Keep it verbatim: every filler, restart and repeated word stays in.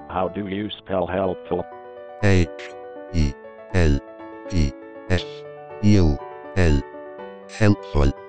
How do you spell helpful? H E L P F U L. Helpful.